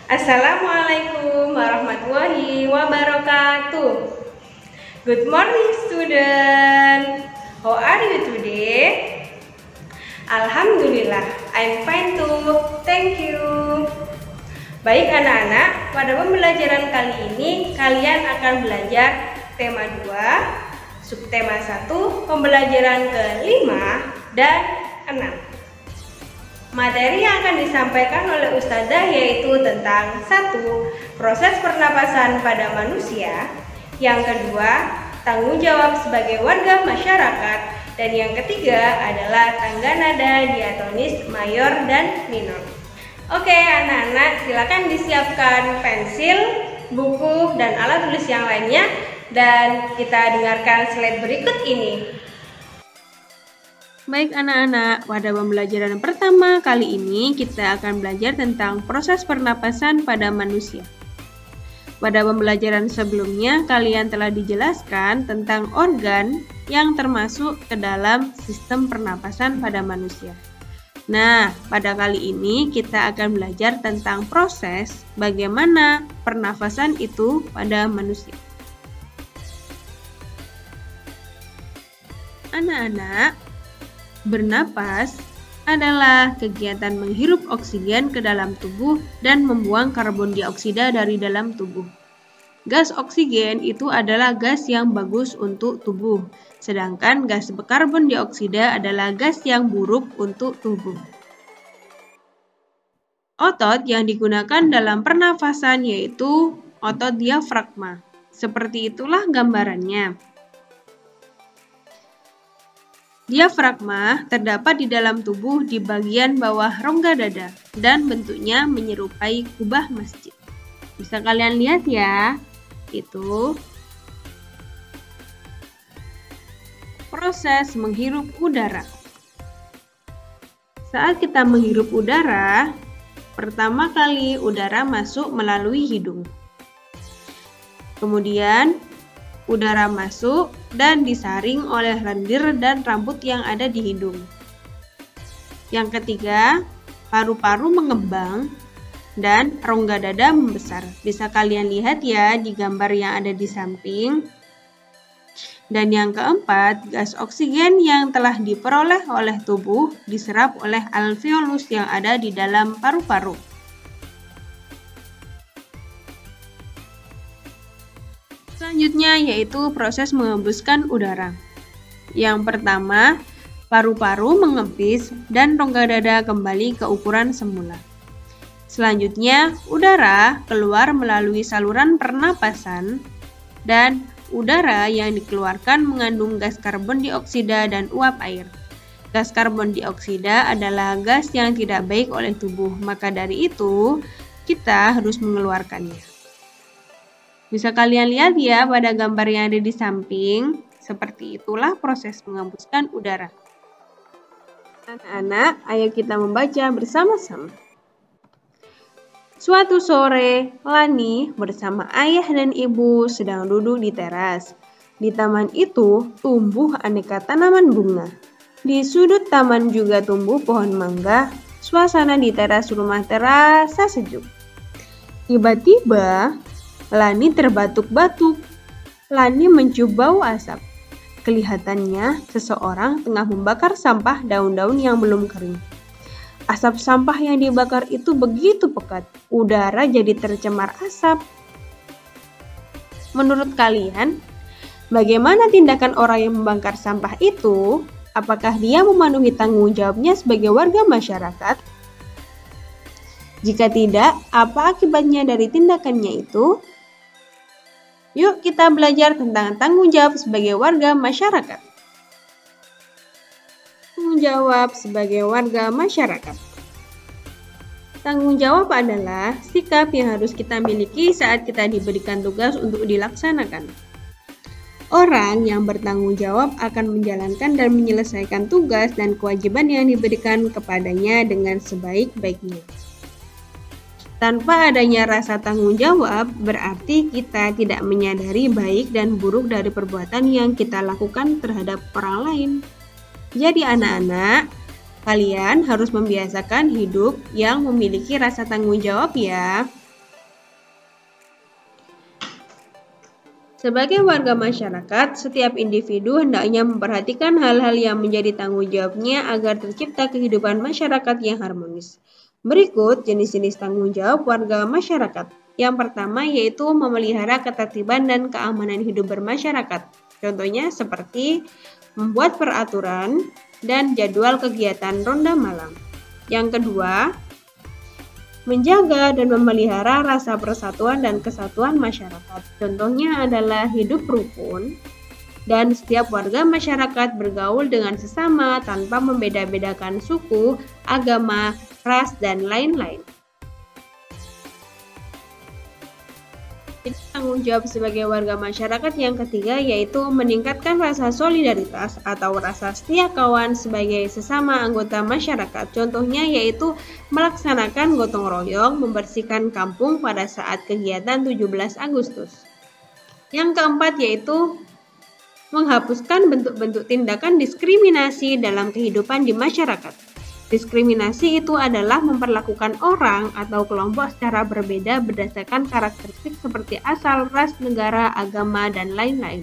Assalamualaikum warahmatullahi wabarakatuh. Good morning student. How are you today? Alhamdulillah, I'm fine too. Thank you. Baik anak-anak, pada pembelajaran kali ini kalian akan belajar tema 2, subtema 1, pembelajaran ke-5 dan 6. Materi yang akan disampaikan oleh Ustazah yaitu tentang 1. Proses pernapasan pada manusia. Yang kedua, tanggung jawab sebagai warga masyarakat. Dan yang ketiga adalah tangga nada diatonis mayor dan minor. Oke anak-anak, silakan disiapkan pensil, buku, dan alat tulis yang lainnya. Dan kita dengarkan slide berikut ini. Baik anak-anak, pada pembelajaran pertama kali ini kita akan belajar tentang proses pernapasan pada manusia. Pada pembelajaran sebelumnya kalian telah dijelaskan tentang organ yang termasuk ke dalam sistem pernapasan pada manusia. Nah, pada kali ini kita akan belajar tentang proses bagaimana pernafasan itu pada manusia. Anak-anak, bernapas adalah kegiatan menghirup oksigen ke dalam tubuh dan membuang karbon dioksida dari dalam tubuh. Gas oksigen itu adalah gas yang bagus untuk tubuh, sedangkan gas karbon dioksida adalah gas yang buruk untuk tubuh. Otot yang digunakan dalam pernafasan yaitu otot diafragma. Seperti itulah gambarannya. Diafragma terdapat di dalam tubuh di bagian bawah rongga dada dan bentuknya menyerupai kubah masjid. Bisa kalian lihat ya, itu proses menghirup udara. Saat kita menghirup udara, pertama kali udara masuk melalui hidung. Kemudian udara masuk dan disaring oleh lendir dan rambut yang ada di hidung. Yang ketiga, paru-paru mengembang dan rongga dada membesar. Bisa kalian lihat ya di gambar yang ada di samping. Dan yang keempat, gas oksigen yang telah diperoleh oleh tubuh diserap oleh alveolus yang ada di dalam paru-paru. Selanjutnya yaitu proses mengembuskan udara. Yang pertama, paru-paru mengempis dan rongga dada kembali ke ukuran semula. Selanjutnya, udara keluar melalui saluran pernapasan dan udara yang dikeluarkan mengandung gas karbon dioksida dan uap air. Gas karbon dioksida adalah gas yang tidak baik oleh tubuh, maka dari itu kita harus mengeluarkannya. Bisa kalian lihat ya pada gambar yang ada di samping, seperti itulah proses mengembuskan udara. Anak-anak, ayo kita membaca bersama-sama. Suatu sore, Lani bersama ayah dan ibu sedang duduk di teras. Di taman itu tumbuh aneka tanaman bunga. Di sudut taman juga tumbuh pohon mangga. Suasana di teras rumah terasa sejuk. Tiba-tiba, Lani terbatuk-batuk. Lani mencium bau asap. Kelihatannya seseorang tengah membakar sampah daun-daun yang belum kering. Asap sampah yang dibakar itu begitu pekat. Udara jadi tercemar asap. Menurut kalian, bagaimana tindakan orang yang membakar sampah itu? Apakah dia memenuhi tanggung jawabnya sebagai warga masyarakat? Jika tidak, apa akibatnya dari tindakannya itu? Yuk kita belajar tentang tanggung jawab sebagai warga masyarakat. Tanggung jawab sebagai warga masyarakat. Tanggung jawab adalah sikap yang harus kita miliki saat kita diberikan tugas untuk dilaksanakan. Orang yang bertanggung jawab akan menjalankan dan menyelesaikan tugas dan kewajiban yang diberikan kepadanya dengan sebaik-baiknya. Tanpa adanya rasa tanggung jawab, berarti kita tidak menyadari baik dan buruk dari perbuatan yang kita lakukan terhadap orang lain. Jadi anak-anak, kalian harus membiasakan hidup yang memiliki rasa tanggung jawab ya. Sebagai warga masyarakat, setiap individu hendaknya memperhatikan hal-hal yang menjadi tanggung jawabnya agar tercipta kehidupan masyarakat yang harmonis. Berikut jenis-jenis tanggung jawab warga masyarakat. Yang pertama yaitu memelihara ketertiban dan keamanan hidup bermasyarakat. Contohnya seperti membuat peraturan dan jadwal kegiatan ronda malam. Yang kedua, menjaga dan memelihara rasa persatuan dan kesatuan masyarakat. Contohnya adalah hidup rukun dan setiap warga masyarakat bergaul dengan sesama tanpa membeda-bedakan suku, agama, ras, dan lain-lain. Tanggung jawab sebagai warga masyarakat yang ketiga yaitu meningkatkan rasa solidaritas atau rasa setia kawan sebagai sesama anggota masyarakat. Contohnya yaitu melaksanakan gotong royong membersihkan kampung pada saat kegiatan 17 Agustus. Yang keempat yaitu menghapuskan bentuk-bentuk tindakan diskriminasi dalam kehidupan di masyarakat. Diskriminasi itu adalah memperlakukan orang atau kelompok secara berbeda berdasarkan karakteristik seperti asal, ras, negara, agama, dan lain-lain.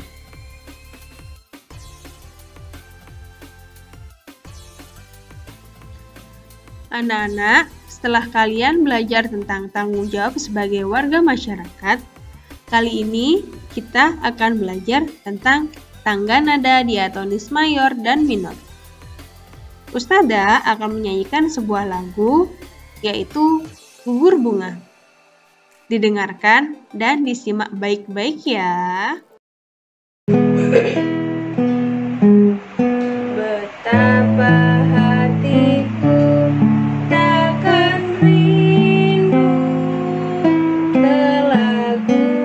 Anak-anak, setelah kalian belajar tentang tanggung jawab sebagai warga masyarakat, kali ini kita akan belajar tentang tangga nada diatonis mayor dan minor. Ustadzah akan menyanyikan sebuah lagu, yaitu Gugur Bunga. Didengarkan dan disimak baik-baik ya. Betapa hatiku takkan rindu telah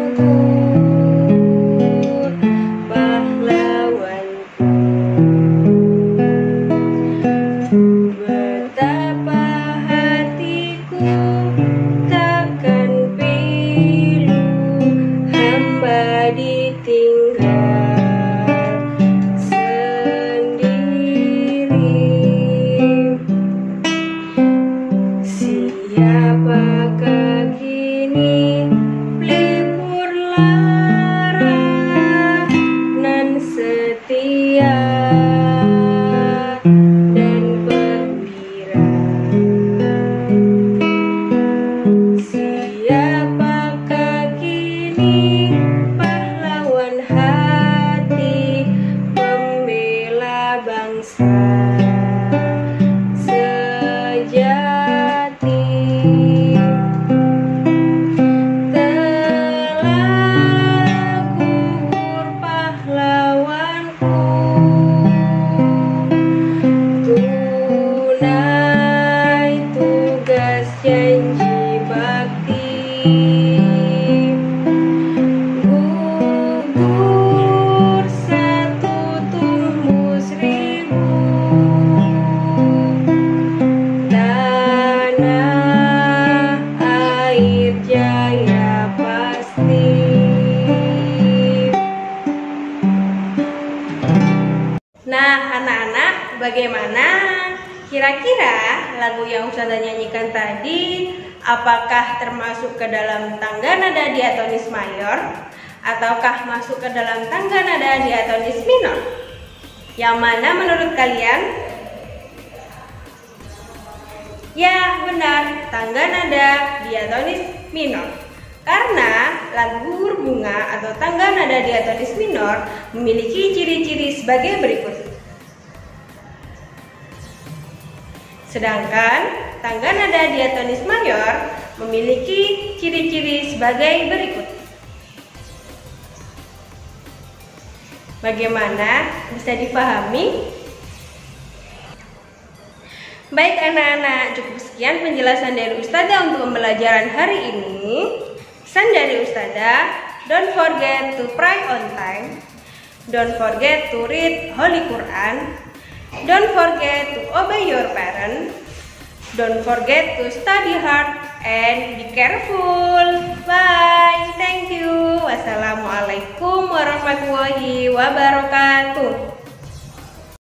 gugur pahlawanku. Betapa hatiku takkan pilu hamba ditinggal sendiri. Siapakah kini pelipur lara nan setia dan perwira? Siapakah kini pahlawan hati pembela bangsa sejati? Telah gugur pahlawanku, tunai tugas janji bakti. Gugur satu tumbuh seribu, tanah air jaya pasti. Nah, anak-anak, bagaimana? Kira-kira lagu yang Ustazah nyanyikan tadi apakah termasuk ke dalam tangga nada diatonis mayor ataukah masuk ke dalam tangga nada diatonis minor? Yang mana menurut kalian? Ya, benar, tangga nada diatonis minor. Karena lagu Gugur Bunga atau tangga nada diatonis minor memiliki ciri-ciri sebagai berikut. Sedangkan tangga nada diatonis mayor memiliki ciri-ciri sebagai berikut. Bagaimana? Bisa dipahami? Baik anak-anak, cukup sekian penjelasan dari Ustazah untuk pembelajaran hari ini. Pesan dari Ustazah, don't forget to pray on time, don't forget to read Holy Quran, don't forget to obey your parents, don't forget to study hard, and be careful. Bye, thank you. Wassalamualaikum warahmatullahi wabarakatuh.